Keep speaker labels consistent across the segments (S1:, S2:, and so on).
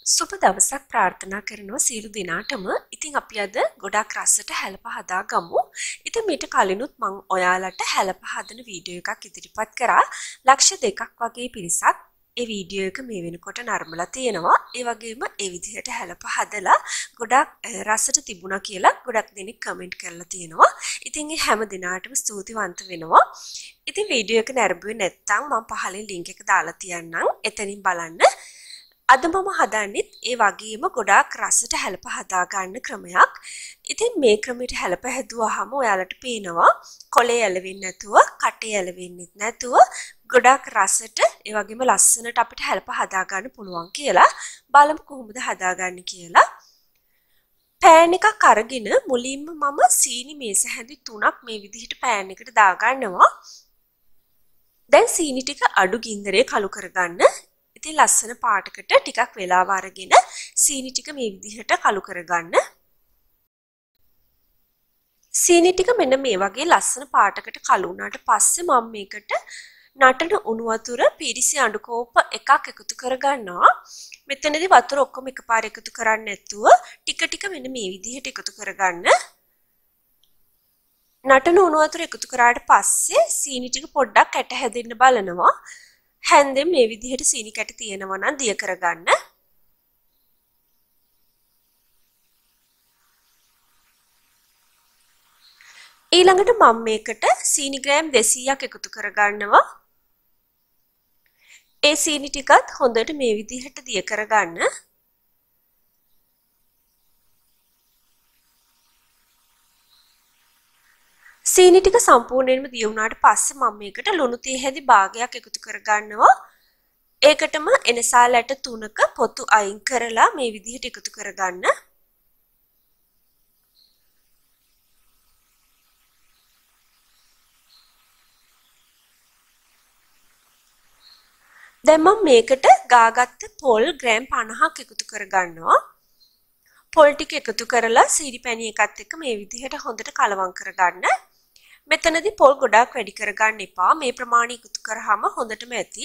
S1: සුබ දවසක් ප්‍රාර්ථනා කරනවා සියලු දෙනාටම. ඉතින් අපි අද ගොඩාක් රසට හැලප හදාගමු. ඉතින් මීට කලිනුත් මම ඔයාලට හැලප හදන වීඩියෝ එකක් ඉදිරිපත් කරා. ලක්ෂ 2ක් වගේ පිරිසක් ඒ වීඩියෝ එක මේ වෙනකොට නරඹලා තියෙනවා. ඒ වගේම ඒ විදිහට හැලප හදලා ගොඩාක් රසට තිබුණා කියලා ගොඩක් දෙනෙක් කමෙන්ට් කරලා තියෙනවා. ඉතින් ඒ හැම දිනාටම ස්තුතිවන්ත වෙනවා. ඉතින් වීඩියෝ එක නරඹුවේ නැත්නම් මම පහලින් link එක දාලා තියන්නම්. එතනින් බලන්න. අද මම හදන්නෙත් ඒ වගේම ගොඩාක් රසට හැලප හදා ගන්න ක්‍රමයක්. ඉතින් මේ ක්‍රමයට හැලප හැදුවාම ඔයාලට පේනවා කොලේ ඇලවෙන්නේ නැතුව, කටේ ඇලවෙන්නෙත් නැතුව ගොඩාක් රසට ඒ වගේම ලස්සනට අපිට හැලප හදා ගන්න පුළුවන් කියලා. බලමු කොහොමද හදාගන්නේ කියලා. පෑන් එකක් අරගෙන මුලින්ම මම සීනි මේස හැඳි 3ක් මේ විදිහට පෑන් එකට දාගන්නවා. දැන් සීනි ටික අඩු ගින්දරේ කළු කරගන්න. ඉතින් ලස්සන පාටකට ටිකක් වෙලාව අරගෙන සීනි ටික මේ විදිහට කළු කරගන්න. සීනි ටික මෙන්න මේ වගේ ලස්සන පාටකට කළු වුණාට පස්සේ මම මේකට නටන උණු වතුර පිරිසි අඬු කෝප එකක් එකතු කරගන්නවා. මෙතනදී වතුර ඔක්කොම එකපාර එකතු කරන්නේ නැතුව ටික ටික මෙන්න මේ විදිහට එකතු කරගන්න. නටන උණු වතුර එකතු කරාට පස්සේ සීනි ටික පොඩ්ඩක් ඇට හැදෙන්න බලනවා. හැන්දෙන් මේ විදිහට සීනි කැට තියෙනවා නම් දිය කරගන්න. ඊළඟට මම මේකට සීනි ග්‍රෑම් 200ක් එකතු කරගන්නවා. ඒ සීනි ටිකත් හොඳට මේ විදිහට දිය කරගන්න. සීනි ටික සම්පූර්ණයෙන්ම දිය වුණාට පස්සේ මම මේකට ලුණු තේ හැදි භාගයක් එකතු කරගන්නවා. ඒකටම එනසා ලැට 3ක පොතු අයින් කරලා මේ විදිහට එකතු කරගන්න. දැන් මම මේකට ගාගත්ත පොල් ග්‍රෑම් 50ක් එකතු කරගන්නවා. පොල් ටික එකතු කරලා සීනි පැණි එකත් එක්ක මේ විදිහට හොඳට කලවම් කරගන්න. මෙතනදී පොල් ගොඩාක් වැඩි කරගන්න එපා. මේ ප්‍රමාණය එකතු කරාම හොඳටම ඇති.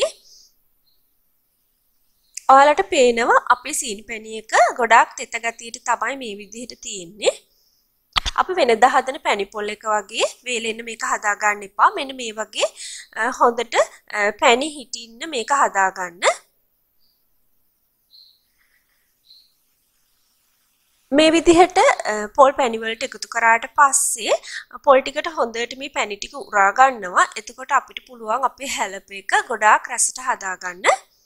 S1: ඔයාලට පේනවා අපේ සීනි පැණි එක ගොඩාක් තෙත ගතියට තමයි මේ විදිහට තියෙන්නේ. අපි වෙනදා හදන පැණි පොල් එක වගේ වේලෙන්න මේක හදා ගන්න එපා. මෙන්න මේ වගේ හොඳට පැණි හිටින්න මේක හදා ගන්න. මේ විදිහට පොල් පැණි වලට එකතු කරාට පස්සේ පොල් ටිකට හොඳට මේ පැණි ටික උරා ගන්නවා. එතකොට අපිට පුළුවන් අපේ හැලප එක ගොඩාක් රසට හදා ගන්න.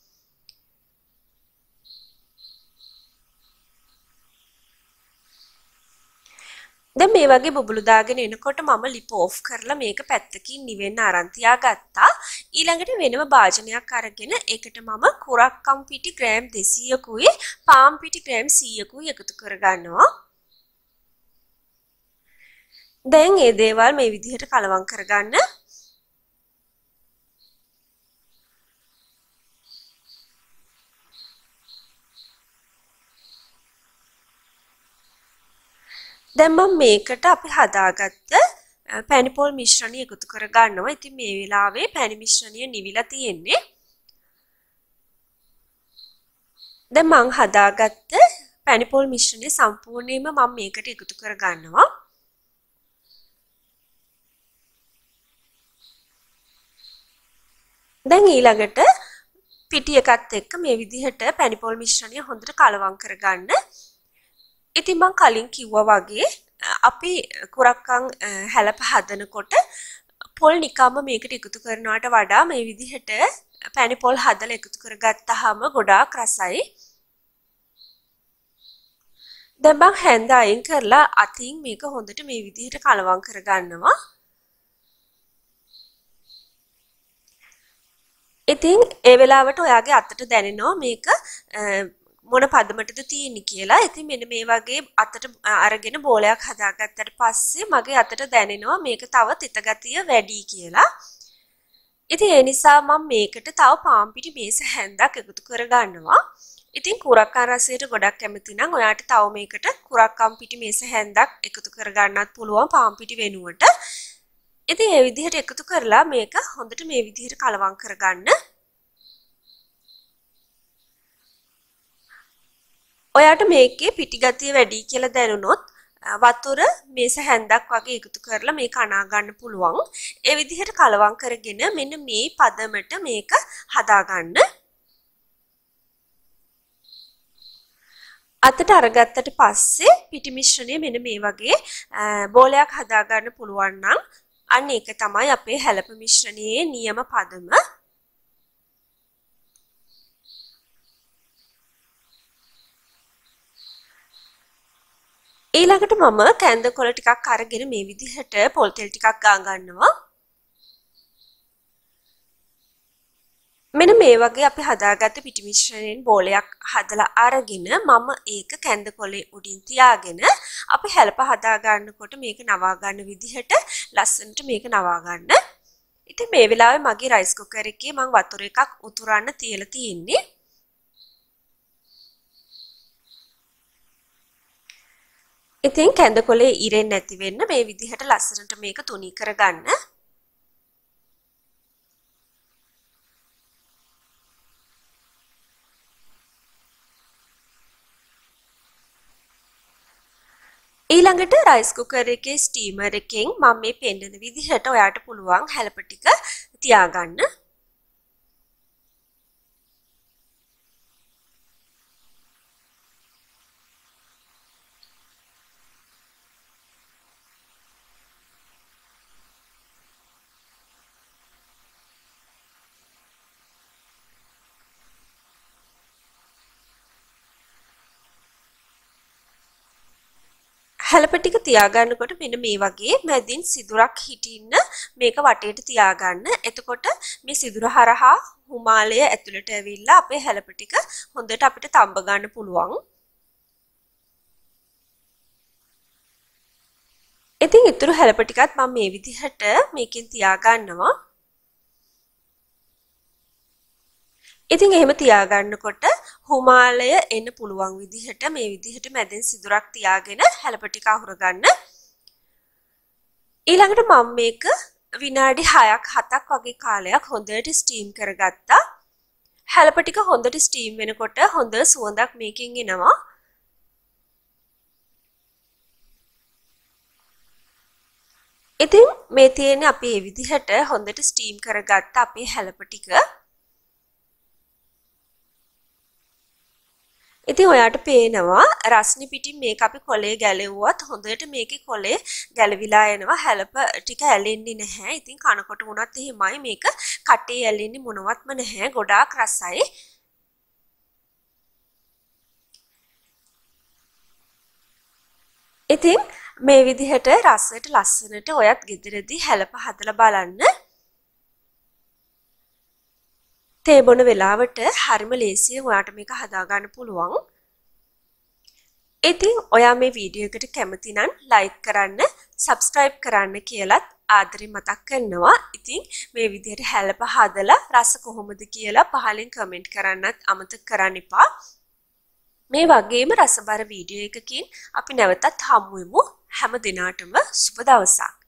S1: දැන් මේ වගේ බුබුලු දාගෙන එනකොට මම ලිප ඔෆ් කරලා මේක පැත්තකින් නිවෙන්න අරන් තියාගත්තා. ඊළඟට වෙනම භාජනයක් අරගෙන ඒකට මම කුරක්කම් පිටි ග්‍රෑම් 200කුයි පාන් පිටි ග්‍රෑම් 100කුයි එකතු කරගන්නවා. දැන් මේ දේවල් මේ විදිහට කලවම් කරගන්න. දැන් මම මේකට අපි හදාගත්ත පැණි පොල් මිශ්‍රණය එකතු කරගන්නවා. ඉතින් මේ වෙලාවේ පැණි මිශ්‍රණය නිවිලා තියෙන්නේ. දැන් මම හදාගත්ත පැණි පොල් මිශ්‍රණය සම්පූර්ණයෙන්ම මම මේකට එකතු කරගන්නවා. දැන් ඊළඟට පිටි එකත් එක්ක මේ විදිහට පැණි පොල් මිශ්‍රණය හොඳට කලවම් කරගන්න. ඉතින් මම කලින් කිව්වා වගේ අපි කුරක්කන් හැලප හදනකොට පොල් නිකම්ම මේකට එකතු කරනවට වඩා මේ විදිහට පැණි පොල් හදලා එකතු කරගත්තාම ගොඩාක් රසයි. දැන් මම හැන්ද අයින් කරලා අතින් මේක හොඳට මේ විදිහට කලවම් කරගන්නවා. ඉතින් ඒ වෙලාවට ඔයාගේ අතට දැනෙනවා මේක මොන පදමටද තියෙන්නේ කියලා. ඉතින් මෙන්න මේ වගේ අතට අරගෙන බෝලයක් හදාගත්තට පස්සේ මගේ අතට දැනෙනවා මේක තව තෙත ගතිය වැඩි කියලා. ඉතින් ඒ නිසා මම මේකට තව පාන් පිටි මේස හැන්දක් එකතු කරගන්නවා. ඉතින් කුරක්කන් රසයට ගොඩක් කැමති නම් ඔයාට තව මේකට කුරක්කන් පිටි මේස හැන්දක් එකතු කරගන්නත් පුළුවන් පාන් පිටි වෙනුවට. ඉතින් මේ විදිහට එකතු කරලා මේක හොඳට මේ විදිහට කලවම් කරගන්න. ඔයාට මේකේ පිටිගතිය වැඩි කියලා දැනුනොත් වතුර මේස හැන්දක් වගේ එකතු කරලා මේක අනා ගන්න පුළුවන්. ඒ විදිහට කලවම් කරගෙන මෙන්න මේ පදමට මේක හදා ගන්න. අතට අරගත්තට පස්සේ පිටි මිශ්‍රණය මෙන්න මේ වගේ බෝලයක් හදා ගන්න පුළුවන් නම් අන්න ඒක තමයි අපේ හැලප මිශ්‍රණයේ නියම පදම. ඊළඟට මම කැඳ කොළ ටිකක් අරගෙන මේ විදිහට පොල් තෙල් ටිකක් ගා ගන්නවා. මෙන්න මේ වගේ අපි හදාගත්ත පිටි මිශ්‍රණයෙන් බෝලයක් හදලා අරගෙන මම ඒක කැඳ කොළේ උඩින් තියාගෙන අපි හැලප හදා ගන්නකොට මේක නවා ගන්න විදිහට ලස්සනට මේක නවා ගන්න. ඉතින් මේ වෙලාවේ මගේ රයිස් කුකර් එකේ මම වතුර එකක් උතුරන්න තියලා තියෙන්නේ. ඉතින් කැඳ කොළේ ඉරෙන්නේ නැති වෙන්න මේ විදිහට ලස්සනට මේක තුනී කරගන්න. ඊළඟට රයිස් කුකර් එකේ ස්ටීමර් එකෙන් මම මේ පෙන්නන විදිහට ඔයාට පුළුවන් හැලප ටික තියාගන්න. හැලප ටික තියාගන්නකොට මෙන්න මේ වගේ මැදින් සිදුරක් හිටින්න මේක වටේට තියාගන්න. එතකොට මේ සිදුර හරහා හුමාලය ඇතුළට ඇවිල්ලා අපේ හැලප ටික හොඳට අපිට තඹ ගන්න පුළුවන්. ඉතින් ඊතුරු හැලප ටිකත් මම මේ විදිහට මේකෙන් තියාගන්නවා. ඉතින් එහෙම තියාගන්නකොට හුමාලය එන්න පුළුවන් විදිහට මේ විදිහට මැදින් සිදුරක් තියාගෙන හැලප ටික අහුර ගන්න. ඊළඟට මම මේක විනාඩි 6ක් 7ක් වගේ කාලයක් හොඳට ස්ටීම් කරගත්තා. හැලප ටික හොඳට ස්ටීම් වෙනකොට හොඳ සුවඳක් මේකෙන් එනවා. ඉතින් මේ තියෙන්නේ අපි මේ විදිහට හොඳට ස්ටීම් කරගත්ත අපේ හැලප ටික. ඉතින් ඔයාට පේනවා රස්නි පිටින් මේක අපි කොලේ ගැලෙව්වත් හොඳට මේකේ කොලේ ගැලවිලා එනවා. හැලප ටික ඇලෙන්නේ නැහැ. ඉතින් කනකොට වුණත් එහෙමයි මේක කටේ ඇලෙන්නේ මොනවත්ම නැහැ. ගොඩාක් රසයි. ඉතින් මේ විදිහට රසයට ලස්සනට ඔයත් ගෙදරදී හැලප හදලා බලන්න. තේ බොන වෙලාවට හරිම ලේසියෙන් ඔයාට මේක හදා ගන්න පුළුවන්. ඉතින් ඔයා මේ වීඩියෝ එකට කැමති නම් ලයික් කරන්න, subscribe කරන්න කියලාත් ආදරෙන් මතක් කරනවා. ඉතින් මේ විදිහට හැලප හදලා රස කොහොමද කියලා පහලින් කමෙන්ට් කරන්නත් අමතක කරන්න එපා. මේ වගේම රසබර වීඩියෝ එකකින් අපි නැවතත් හමු වෙමු. හැම දිනාටම සුබ දවසක්.